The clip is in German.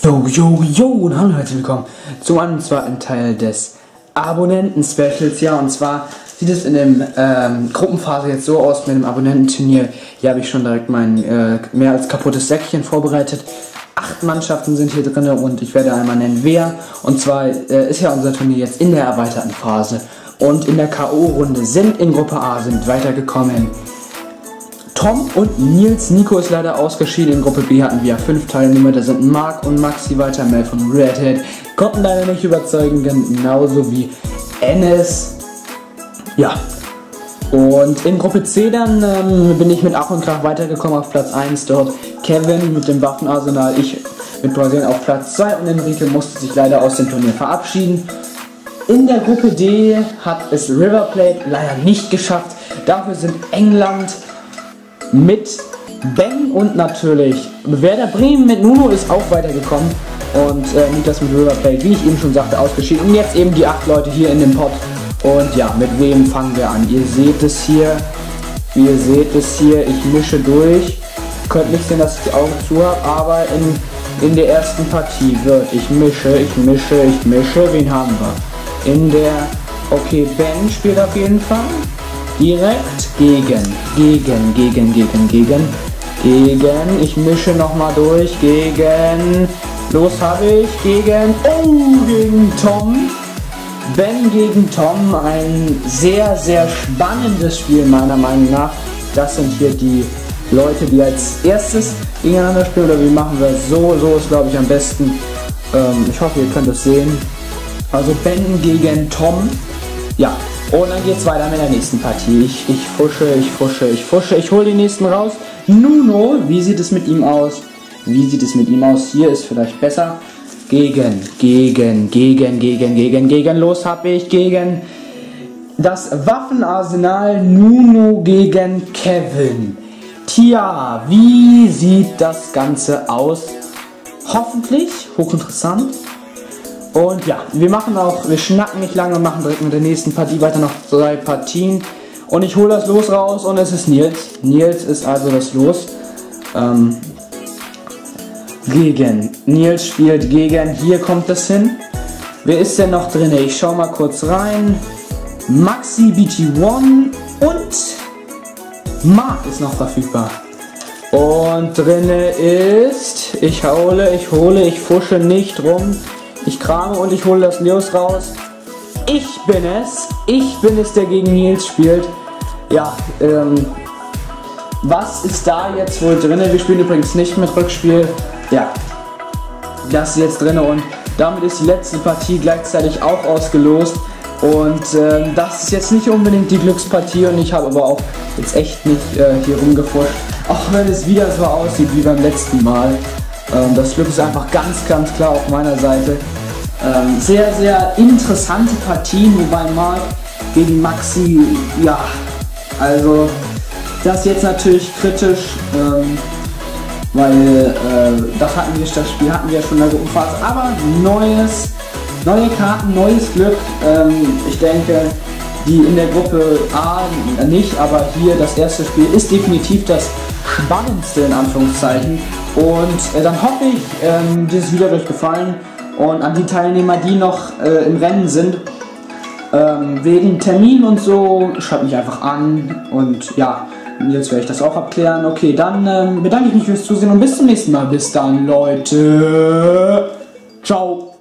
Yo, und hallo, herzlich willkommen zu einem zweiten Teil des Abonnenten-Specials. Ja, und zwar sieht es in dem Gruppenphase jetzt so aus mit dem Abonnententurnier. Hier habe ich schon direkt mein mehr als kaputtes Säckchen vorbereitet. 8 Mannschaften sind hier drin und ich werde einmal nennen, wer. Und zwar ist ja unser Turnier jetzt in der erweiterten Phase. Und in der K.O.-Runde sind in Gruppe A weitergekommen Tom und Nils. Nico ist leider ausgeschieden. In Gruppe B hatten wir 5 Teilnehmer. Da sind Marc und Maxi weiter. Mel von Redhead konnten leider nicht überzeugen, genauso wie Enes. Ja. Und in Gruppe C dann bin ich mit Ach und Krach weitergekommen auf Platz 1. Dort Kevin mit dem Waffenarsenal, ich mit Brasilien auf Platz 2 und Enrique musste sich leider aus dem Turnier verabschieden. In der Gruppe D hat es River Plate leider nicht geschafft. Dafür sind England mit Ben und natürlich Werder Bremen mit Nuno ist auch weitergekommen und Niklas mit River Plate, wie ich eben schon sagte, ausgeschieden. Und jetzt eben die 8 Leute hier in dem Pod. Und ja, mit wem fangen wir an? Ihr seht es hier, ich mische durch. Ihr könnt nicht sehen, dass ich die Augen zu habe, aber in der ersten Partie wird ich mische. Wen haben wir? Okay, Ben spielt auf jeden Fall. Direkt gegen. Ich mische nochmal durch. Los habe ich. Gegen Tom. Ben gegen Tom. Ein sehr, sehr spannendes Spiel meiner Meinung nach. Das sind hier die Leute, die als erstes gegeneinander spielen. Oder wie machen wir es? So ist, glaube ich, am besten. Ich hoffe, ihr könnt es sehen. Also Ben gegen Tom. Ja. Und dann geht's weiter mit der nächsten Partie. Ich fusche. Ich hole den nächsten raus. Nuno, wie sieht es mit ihm aus? Hier ist vielleicht besser. Gegen. Los hab ich gegen das Waffenarsenal Nuno gegen Kevin. Tja, wie sieht das Ganze aus? Hoffentlich hochinteressant. Und ja, wir schnacken nicht lange und machen direkt mit der nächsten Partie weiter, noch 3 Partien. Und ich hole das Los raus und es ist Nils. Nils ist also das Los. Nils spielt gegen, hier kommt es hin. Wer ist denn noch drin? Ich schau mal kurz rein. Maxi, BT1 und Marc ist noch verfügbar. Und drinne ist, ich fusche nicht rum. Ich krame und ich hole das Los raus. Ich bin es, der gegen Nils spielt. Ja, was ist da jetzt wohl drin? Wir spielen übrigens nicht mit Rückspiel. Ja, das ist jetzt drin und damit ist die letzte Partie gleichzeitig auch ausgelost. Und das ist jetzt nicht unbedingt die Glückspartie und ich habe aber auch jetzt echt nicht hier rumgefuscht. Auch wenn es wieder so aussieht wie beim letzten Mal. Das Glück ist einfach ganz klar auf meiner Seite. Sehr, sehr interessante Partien, wobei Marc gegen Maxi, ja, also das ist jetzt natürlich kritisch, weil das Spiel hatten wir ja schon in der Gruppenphase, aber neue Karten, neues Glück. Ich denke, die in der Gruppe A nicht, aber hier das erste Spiel ist definitiv das spannendste in Anführungszeichen. Und dann hoffe ich, dir ist wieder euch gefallen. Und an die Teilnehmer, die noch im Rennen sind, wegen Termin und so, schreibt mich einfach an. Und ja, jetzt werde ich das auch abklären. Okay, dann bedanke ich mich fürs Zusehen und bis zum nächsten Mal. Bis dann, Leute. Ciao.